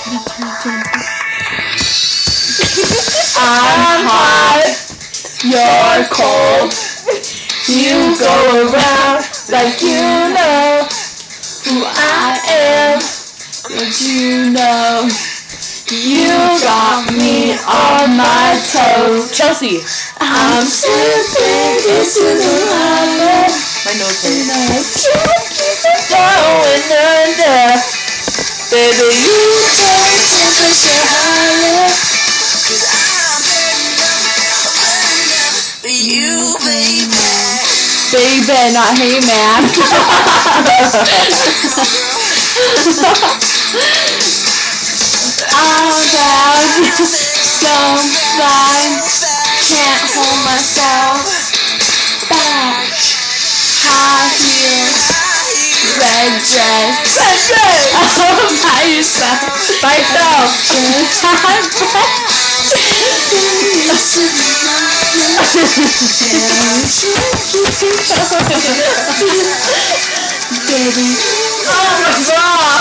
I'm hot, you're cold. You go around like you know who I am. Don't you know you got me on my toes? Chelsea, I'm slipping into the water. My nose hurts. And I can't keep it going under. Baby, you turn temperature higher. 'Cause I'm burning up for you, baby. Baby, not hey man. I'm down, so blind, can't hold myself back. High heels, red dress, by yourself, by yourself. Baby, oh my god.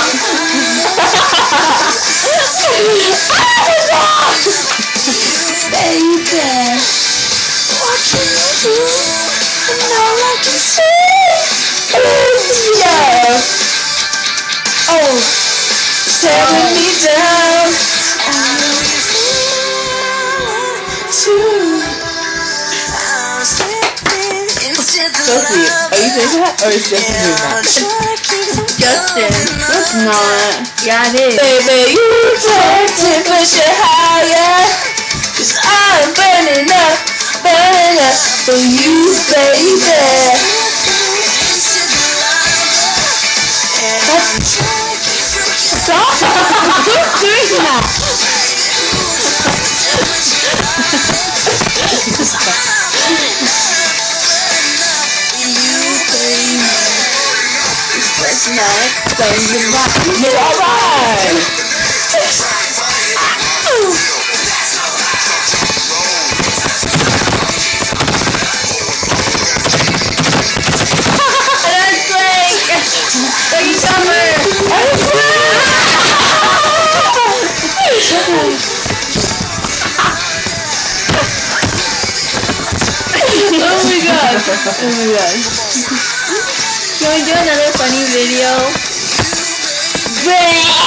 Baby, what can you do? And all I can say is yeah. Oh, tearing me down. I know it's too. Sophie, are you saying that? Or is Justin doing that? Justin. It's not. Yeah, it is. Baby, you turn temperature higher. 'Cause I'm burning up for you, baby. Stop! Who's doing that? Next, alright. That's great. Thank you, Summer. Oh my god. Oh my god. Can we do another funny video?